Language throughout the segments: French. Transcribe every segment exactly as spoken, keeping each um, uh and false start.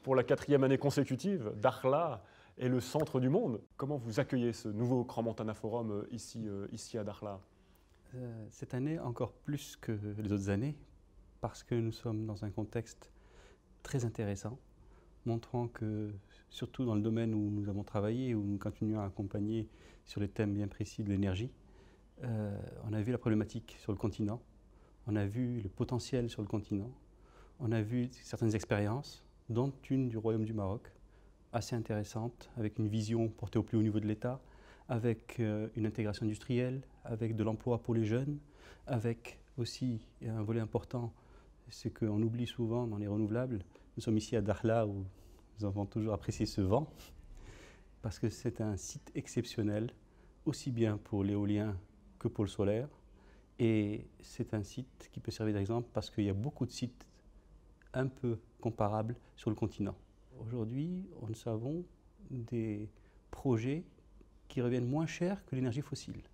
Pour la quatrième année consécutive, Dakhla est le centre du monde. Comment vous accueillez ce nouveau Crans-Montana Forum ici, euh, ici à Dakhla? euh, Cette année, encore plus que les autres années, parce que nous sommes dans un contexte très intéressant, montrant que, surtout dans le domaine où nous avons travaillé, où nous continuons à accompagner sur les thèmes bien précis de l'énergie, euh, on a vu la problématique sur le continent, on a vu le potentiel sur le continent, on a vu certaines expériences, dont une du Royaume du Maroc, assez intéressante, avec une vision portée au plus haut niveau de l'État, avec euh, une intégration industrielle, avec de l'emploi pour les jeunes, avec aussi un volet important, c'est qu'on oublie souvent dans les renouvelables. Nous sommes ici à Dakhla où nous avons toujours apprécié ce vent, parce que c'est un site exceptionnel, aussi bien pour l'éolien que pour le solaire. Et c'est un site qui peut servir d'exemple parce qu'il y a beaucoup de sites un peu comparables sur le continent. Aujourd'hui, nous avons des projets qui reviennent moins cher que l'énergie fossile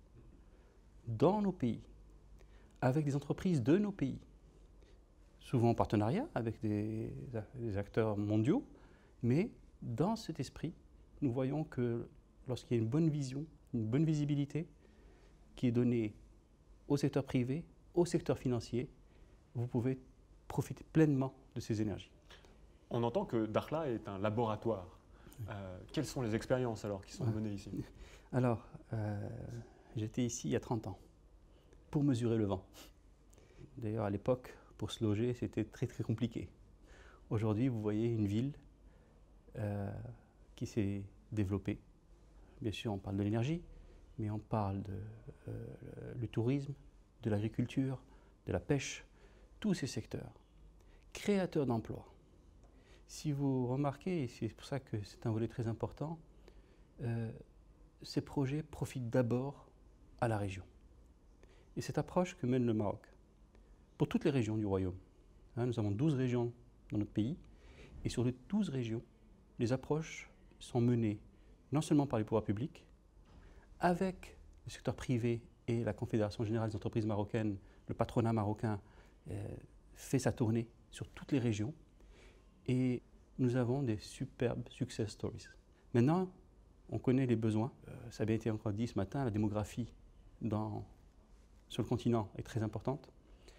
dans nos pays, avec des entreprises de nos pays, souvent en partenariat avec des, des acteurs mondiaux, mais dans cet esprit, nous voyons que lorsqu'il y a une bonne vision, une bonne visibilité qui est donnée au secteur privé, au secteur financier, vous pouvez profiter pleinement de ces énergies. On entend que Dakhla est un laboratoire. Euh, quelles sont les expériences alors qui sont Ouais. menées ici? Alors, euh, j'étais ici il y a trente ans pour mesurer le vent. D'ailleurs, à l'époque, pour se loger, c'était très très compliqué. Aujourd'hui, vous voyez une ville euh, qui s'est développée. Bien sûr, on parle de l'énergie, mais on parle du euh, tourisme, de l'agriculture, de la pêche, tous ces secteurs, créateurs d'emplois. Si vous remarquez, et c'est pour ça que c'est un volet très important, euh, ces projets profitent d'abord à la région. Et cette approche que mène le Maroc, pour toutes les régions du royaume, hein, nous avons douze régions dans notre pays, et sur les douze régions, les approches sont menées non seulement par les pouvoirs publics, avec le secteur privé et la Confédération générale des entreprises marocaines, le patronat marocain euh, fait sa tournée sur toutes les régions, et nous avons des superbes success stories. Maintenant, on connaît les besoins. Euh, ça a bien été encore dit ce matin, la démographie dans, sur le continent est très importante.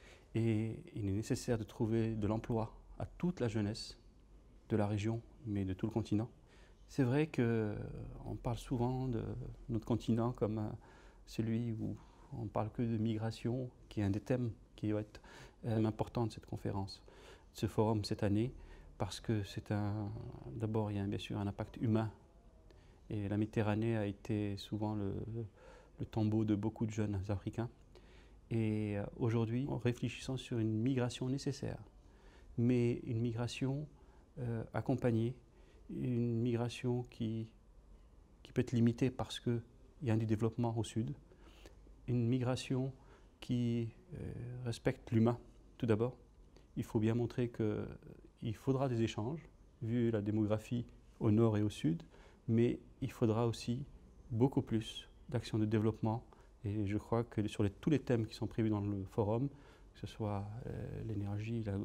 Et il est nécessaire de trouver de l'emploi à toute la jeunesse de la région, mais de tout le continent. C'est vrai qu'on parle souvent de notre continent comme celui où on ne parle que de migration, qui est un des thèmes qui va être important de cette conférence, de ce forum cette année, parce que c'est un, d'abord il y a bien sûr un impact humain, et la Méditerranée a été souvent le, le tombeau de beaucoup de jeunes Africains. Et aujourd'hui, en réfléchissant sur une migration nécessaire, mais une migration euh, accompagnée, une migration qui, qui peut être limitée parce qu'il y a un développement au sud, une migration qui euh, respecte l'humain tout d'abord. Il faut bien montrer qu'il faudra des échanges, vu la démographie au nord et au sud, mais il faudra aussi beaucoup plus d'actions de développement. Et je crois que sur les, tous les thèmes qui sont prévus dans le forum, que ce soit euh, l'énergie, la, la,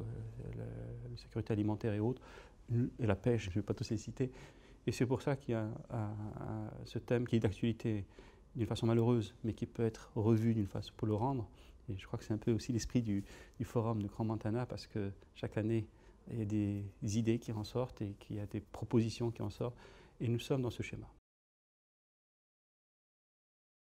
la sécurité alimentaire et autres, et la pêche, je ne vais pas tous les citer, et c'est pour ça qu'il y a un, un, ce thème qui est d'actualité d'une façon malheureuse, mais qui peut être revu d'une façon pour le rendre. Et je crois que c'est un peu aussi l'esprit du, du forum de Crans-Montana, parce que chaque année, il y a des idées qui en sortent et qu'il y a des propositions qui en sortent, et nous sommes dans ce schéma.